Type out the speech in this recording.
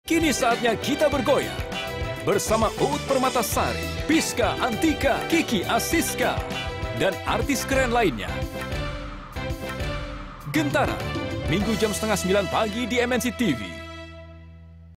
Kini saatnya kita bergoyang bersama Uut Permatasari, Piska Antika, Kiki Asiska, dan artis keren lainnya. Gentara, Minggu jam 8:30 pagi di MNC TV.